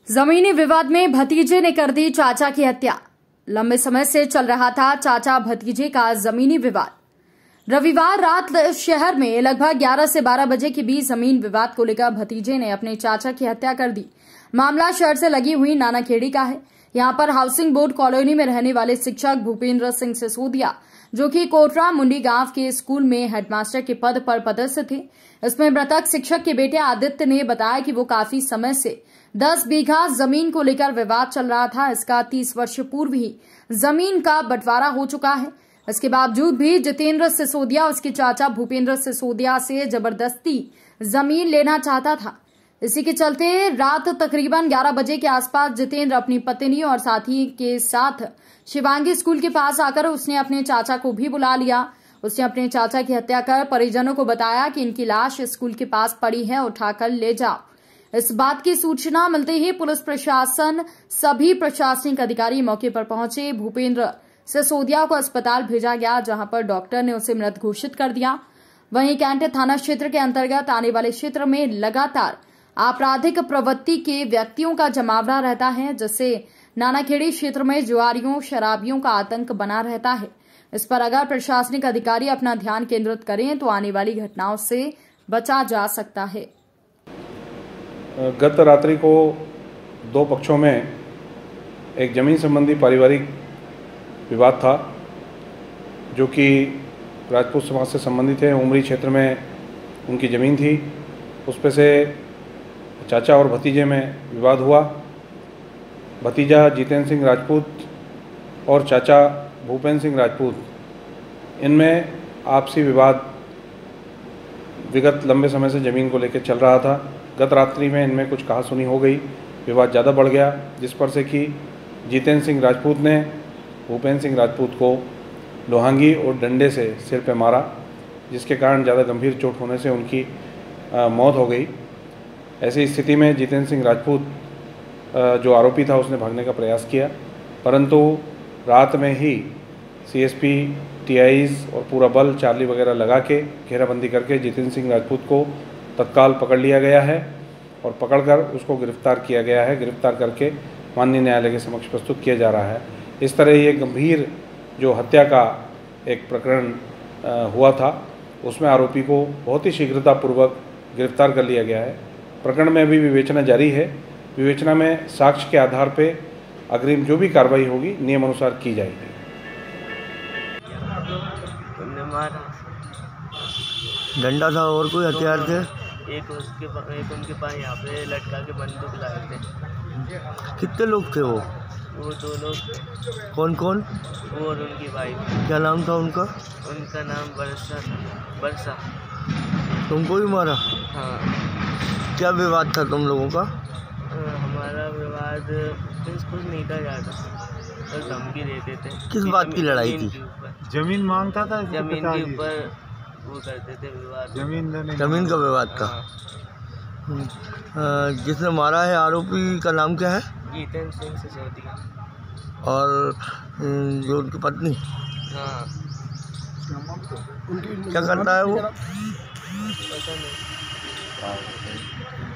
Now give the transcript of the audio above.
जमीनी विवाद में भतीजे ने कर दी चाचा की हत्या। लंबे समय से चल रहा था चाचा भतीजे का जमीनी विवाद। रविवार रात शहर में लगभग 11 से 12 बजे के बीच जमीन विवाद को लेकर भतीजे ने अपने चाचा की हत्या कर दी। मामला शहर से लगी हुई नानाखेड़ी का है। यहां पर हाउसिंग बोर्ड कॉलोनी में रहने वाले शिक्षक भूपेंद्र सिंह सिसोदिया, जो कि कोटरा मुंडी गांव के स्कूल में हेडमास्टर के पद पर पदस्थ थे। इसमें मृतक शिक्षक के बेटे आदित्य ने बताया कि वो काफी समय से 10 बीघा जमीन को लेकर विवाद चल रहा था। इसका 30 वर्ष पूर्व ही जमीन का बंटवारा हो चुका है। इसके बावजूद भी जितेंद्र सिसोदिया उसके चाचा भूपेंद्र सिसोदिया से जबरदस्ती जमीन लेना चाहता था। इसी के चलते रात तकरीबन 11 बजे के आसपास जितेंद्र अपनी पत्नी और साथी के साथ शिवांगी स्कूल के पास आकर उसने अपने चाचा को भी बुला लिया। उसने अपने चाचा की हत्या कर परिजनों को बताया कि इनकी लाश स्कूल के पास पड़ी है, उठाकर ले जाओ। इस बात की सूचना मिलते ही पुलिस प्रशासन, सभी प्रशासनिक अधिकारी मौके पर पहुंचे। भूपेंद्र सिसोदिया को अस्पताल भेजा गया, जहां पर डॉक्टर ने उसे मृत घोषित कर दिया। वहीं कैंट थाना क्षेत्र के अंतर्गत आने वाले क्षेत्र में लगातार आपराधिक प्रवृत्ति के व्यक्तियों का जमावड़ा रहता है, जिससे नानाखेड़ी क्षेत्र में जुआरियों, शराबियों का आतंक बना रहता है। इस पर अगर प्रशासनिक अधिकारी अपना ध्यान केंद्रित करें तो आने वाली घटनाओं से बचा जा सकता है। गत रात्रि को दो पक्षों में एक जमीन संबंधी पारिवारिक विवाद था, जो कि राजपूत समाज से संबंधित है। उमरी क्षेत्र में उनकी ज़मीन थी, उस पर से चाचा और भतीजे में विवाद हुआ। भतीजा जितेंद्र सिंह राजपूत और चाचा भूपेंद्र सिंह राजपूत, इनमें आपसी विवाद विगत लंबे समय से ज़मीन को लेकर चल रहा था। गत रात्रि में इनमें कुछ कहासुनी हो गई, विवाद ज़्यादा बढ़ गया, जिस पर से कि जितेंद्र सिंह राजपूत ने भूपेंद्र सिंह राजपूत को लोहांगी और डंडे से सिर पे मारा, जिसके कारण ज़्यादा गंभीर चोट होने से उनकी मौत हो गई। ऐसी स्थिति में जितेंद्र सिंह राजपूत जो आरोपी था, उसने भागने का प्रयास किया, परंतु रात में ही सीएसपी, टीआईज और पूरा बल, चार्ली वगैरह लगा के घेराबंदी करके जितेंद्र सिंह राजपूत को तत्काल पकड़ लिया गया है और पकड़कर उसको गिरफ्तार किया गया है। गिरफ्तार करके माननीय न्यायालय के समक्ष प्रस्तुत किया जा रहा है। इस तरह ये गंभीर जो हत्या का एक प्रकरण हुआ था, उसमें आरोपी को बहुत ही शीघ्रतापूर्वक गिरफ्तार कर लिया गया है। प्रकरण में अभी विवेचना जारी है। विवेचना में साक्ष्य के आधार पे अग्रिम जो भी कार्रवाई होगी नियम अनुसार की जाएगी। डंडा था और कोई हथियार थे? एक उनके पास यहाँ पे लटका के बंदूक लाए थे। कितने लोग थे वो? वो 2 लोग। कौन कौन? वो और उनकी वाइफ। क्या नाम था उनका? उनका नाम बरसा। तुमको भी मारा? हाँ। क्या विवाद था तुम लोगों का? हमारा विवाद कुछ नहीं था ज़्यादा, बस धमकी देते थे। किस बात की लड़ाई थी? जमीन मांगता था, जमीन के ऊपर वो करते थे विवाद। जमीन का विवाद था। जिसने मारा है आरोपी का नाम क्या है? जितेंद्र सिंह सिसोदिया। और जो उनकी पत्नी? हाँ। क्या करता है वो? पता नहीं।